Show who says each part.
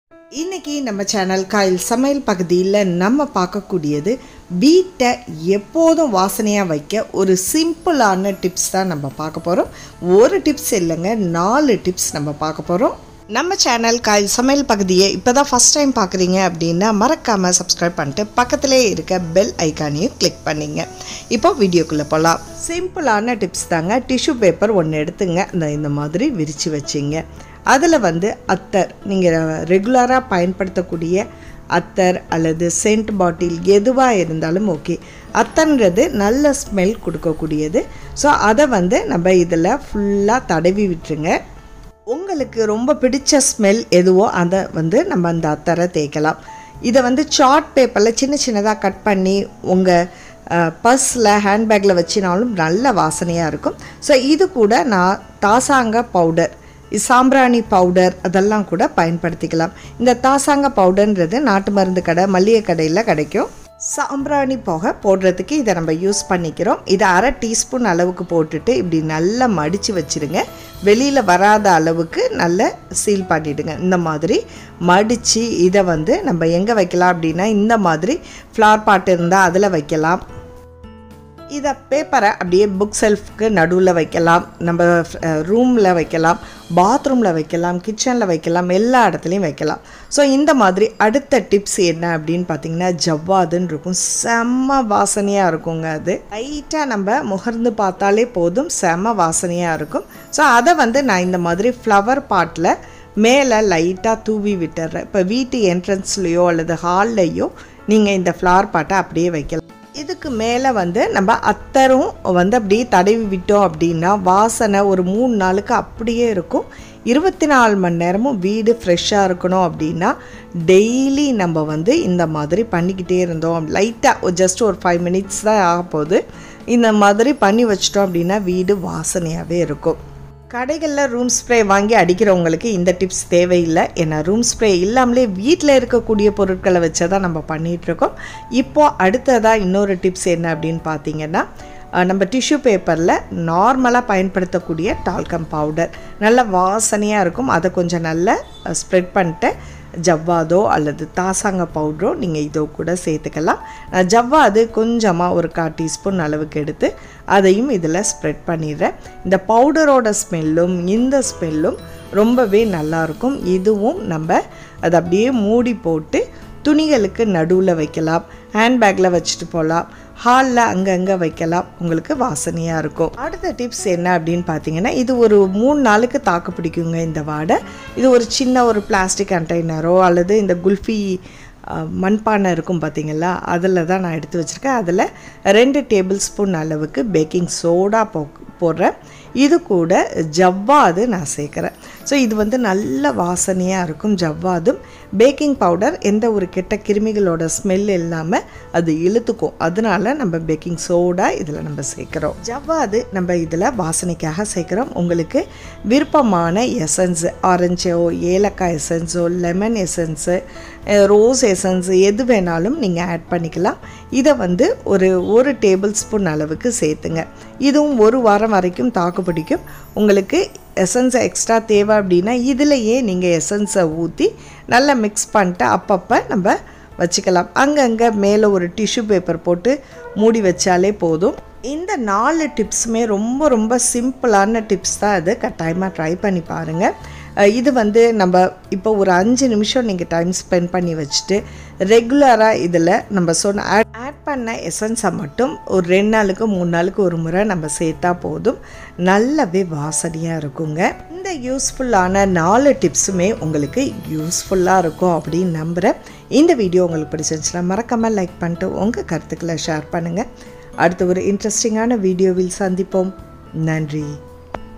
Speaker 1: இன்னைக்கு நம்ம channel coil சமையல் பகுதியில் நம்ம பார்க்கக்கூடியது வீட்டை எப்போதும் வாசனையாக வைக்க ஒரு சிம்பிளான டிப்ஸ் தான் நம்ம பார்க்க போகிறோம். ஒரு டிப்ஸ் இல்லைங்க, 4 டிப்ஸ் நம்ம பார்க்க போகிறோம். நம்ம சேனல் காயில் சமையல் பகுதியை இப்போ தான் ஃபஸ்ட் டைம் பார்க்குறீங்க அப்படின்னா மறக்காமல் சப்ஸ்கிரைப் பண்ணிட்டு பக்கத்திலே இருக்க பெல் ஐக்கானையும் கிளிக் பண்ணிங்க. இப்போ வீடியோக்குள்ளே போகலாம். சிம்பிளான டிப்ஸ் தாங்க. டிஷ்யூ பேப்பர் ஒன்று எடுத்துங்க, இந்த மாதிரி விரித்து வச்சிங்க. அதில் அத்தர், நீங்கள் ரெகுலராக பயன்படுத்தக்கூடிய அத்தர் அல்லது சென்ட் பாட்டில் எதுவாக இருந்தாலும் ஓகே. அத்தர்ன்றது நல்ல ஸ்மெல் கொடுக்கக்கூடியது. ஸோ அதை நம்ம இதில் ஃபுல்லாக தடவி விட்டுருங்க. உங்களுக்கு ரொம்ப பிடிச்ச ஸ்மெல் எதுவோ அதை நம்ம அந்த அத்தரை தேய்க்கலாம். இதை சார்ட் பேப்பரில் சின்ன சின்னதாக கட் பண்ணி உங்கள் பர்ஸில் ஹேண்ட்பேக்கில் வச்சினாலும் நல்ல வாசனையாக இருக்கும். ஸோ இது கூட நான் தாசாங்க பவுடர், சாம்பிராணி பவுடர் அதெல்லாம் கூட பயன்படுத்திக்கலாம். இந்த தாசாங்க பவுடர்ன்றது நாட்டு மருந்து கடை, மல்லிகை கடையில் கிடைக்கும். சாம்பிராணி புகை போடுறதுக்கு இதை நம்ம யூஸ் பண்ணிக்கிறோம். இதை 1/2 டீஸ்பூன் அளவுக்கு போட்டுட்டு இப்படி நல்லா மடித்து வச்சுடுங்க. வெளியில் வராத அளவுக்கு நல்லா சீல் பண்ணிவிடுங்க. இந்த மாதிரி மடித்து இதை நம்ம எங்கே வைக்கலாம் அப்படின்னா, இந்த மாதிரி ஃப்ளவர் பாட் இருந்தால் அதில் வைக்கலாம். இதை பேப்பரை அப்படியே புக் செல்ஃப்க்கு நடுவில் வைக்கலாம், நம்ம ரூமில் வைக்கலாம், பாத்ரூமில் வைக்கலாம், கிச்சனில் வைக்கலாம், எல்லா இடத்துலையும் வைக்கலாம். ஸோ இந்த மாதிரி அடுத்த டிப்ஸ் என்ன அப்படின்னு பார்த்தீங்கன்னா, ஜவ்வாதுன்னு இருக்கும். செம்ம வாசனையாக இருக்குங்க. அது லைட்டாக நம்ம முகர்ந்து பார்த்தாலே போதும், செம்ம வாசனையாக இருக்கும். ஸோ அதை நான் இந்த மாதிரி ஃப்ளவர் பாட்டில் மேலே லைட்டாக தூவி விட்டுறேன். இப்போ வீட்டு என்ட்ரன்ஸ்லேயோ அல்லது ஹால்லையோ நீங்கள் இந்த ஃப்ளவர் பாட்டை அப்படியே வைக்கலாம். இதுக்கு மேலே நம்ம அத்தரும் அப்படியே தடவி விட்டோம் அப்படின்னா வாசனை ஒரு 3 நாளுக்கு அப்படியே இருக்கும். 24 மணி நேரமும் வீடு ஃப்ரெஷ்ஷாக இருக்கணும் அப்படின்னா டெய்லி நம்ம இந்த மாதிரி பண்ணிக்கிட்டே இருந்தோம். லைட்டாக ஜஸ்ட் ஒரு 5 மினிட்ஸ் தான் ஆக போகுது. இந்த மாதிரி பண்ணி வச்சிட்டோம் அப்படின்னா வீடு வாசனையாகவே இருக்கும். கடைகளில் ரூம் ஸ்ப்ரே வாங்கி அடிக்கிறவங்களுக்கு இந்த டிப்ஸ் தேவையில்லை. ஏன்னா ரூம் ஸ்ப்ரே இல்லாமலே வீட்டில் இருக்கக்கூடிய பொருட்களை வச்சு தான் நம்ம பண்ணிகிட்ருக்கோம். இப்போது அடுத்ததாக இன்னொரு டிப்ஸ் என்ன அப்படின்னு பார்த்தீங்கன்னா, நம்ம டிஷ்யூ பேப்பரில் நார்மலாக பயன்படுத்தக்கூடிய டால்கம் பவுடர் நல்ல வாசனையாக இருக்கும். அதை கொஞ்சம் நல்லா ஸ்ப்ரெட் பண்ணிட்டு ஜவ்வாதோ அல்லது தாசாங்க பவுடரோ நீங்கள் இதோ கூட சேர்த்துக்கலாம். ஜவ்வாது கொஞ்சமாக ஒரு 1/4 டீஸ்பூன் அளவுக்கு எடுத்து அதையும் இதில் ஸ்ப்ரெட் பண்ணிடுறேன். இந்த பவுடரோட ஸ்மெல்லும் இந்த ஸ்மெல்லும் ரொம்பவே நல்லாயிருக்கும். இதுவும் நம்ம அதை அப்படியே மூடி போட்டு துணிகளுக்கு நடுவில் வைக்கலாம், ஹேண்ட்பேக்கில் வச்சுட்டு போகலாம், ஹாலில் அங்கங்கே வைக்கலாம். உங்களுக்கு வாசனையாக இருக்கும். அடுத்த டிப்ஸ் என்ன அப்படின்னு பார்த்தீங்கன்னா, இது ஒரு 3 நாளுக்கு தாக்கு பிடிக்குங்க இந்த வாடை. இது ஒரு சின்ன ஒரு பிளாஸ்டிக் கண்டெய்னரோ அல்லது இந்த குல்ஃபி மண்பானை இருக்கும் பார்த்தீங்களா, அதில் தான் நான் எடுத்து வச்சுருக்கேன். அதில் 2 டேபிள் ஸ்பூன் அளவுக்கு பேக்கிங் சோடா போடுறேன். இது கூட ஜவ்வாது நான் சேர்க்குறேன். ஸோ இது நல்ல வாசனையாக இருக்கும். ஜவ்வாதும் பேக்கிங் பவுடர் எந்த ஒரு கெட்ட கிருமிகளோட ஸ்மெல் இல்லாமல் அது இழுத்துக்கும். அதனால நம்ம பேக்கிங் சோடா இதில் நம்ம சேர்க்குறோம். ஜவ்வாது நம்ம இதில் வாசனைக்காக சேர்க்குறோம். உங்களுக்கு விருப்பமான எசன்ஸ், ஆரஞ்சோ, ஏலக்காய் எசன்ஸோ, லெமன் எசன்ஸு, ரோஸ் எசன்ஸ் எது வேணாலும் நீங்கள் ஆட் பண்ணிக்கலாம். இதை ஒரு டேபிள் ஸ்பூன் அளவுக்கு சேர்த்துங்க. இதுவும் 1 வாரம் வரைக்கும் தாக்கு பிடிக்கும். உங்களுக்கு எசன்ஸை எக்ஸ்ட்ரா தேவை அப்படின்னா இதிலையே நீங்கள் எசன்ஸை ஊற்றி நல்லா மிக்ஸ் பண்ணிட்டு அப்பப்போ நம்ம வச்சுக்கலாம். அங்கங்கே மேலே ஒரு டிஷ்யூ பேப்பர் போட்டு மூடி வச்சாலே போதும். இந்த 4 டிப்ஸுமே ரொம்ப ரொம்ப சிம்பிளான டிப்ஸ் தான். அது கட்டாயமாக ட்ரை பண்ணி பாருங்கள். இது நம்ம இப்போ ஒரு 5 நிமிஷம் நீங்கள் டைம் ஸ்பெண்ட் பண்ணி வச்சுட்டு ரெகுலராக இதில் நம்ம சொன்ன ஆட் பண்ண எசன்ஸை மட்டும் ஒரு 2 நாளுக்கு 3 நாளுக்கு ஒரு முறை நம்ம சேர்த்தா போதும், நல்லாவே வாசனையாக இருக்குங்க. இந்த யூஸ்ஃபுல்லான 4 டிப்ஸுமே உங்களுக்கு யூஸ்ஃபுல்லாக இருக்கும் அப்படின்னு நம்புகிறேன். இந்த வீடியோ உங்களுக்கு பிடிச்சிருந்துச்சுன்னா மறக்காமல் லைக் பண்ணிட்டு உங்கள் கருத்துக்களை ஷேர் பண்ணுங்கள். அடுத்த ஒரு இன்ட்ரெஸ்டிங்கான வீடியோவில் சந்திப்போம். நன்றி.